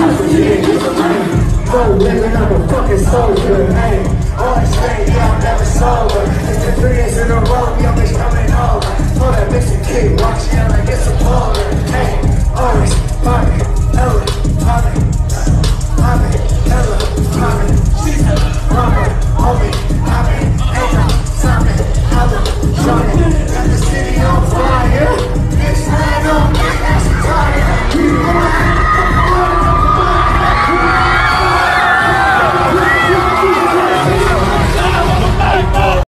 No living, I'm a fucking soldier, hey. Always straight, yeah, I'm never sober. It's been 3 days in a row, young bitch coming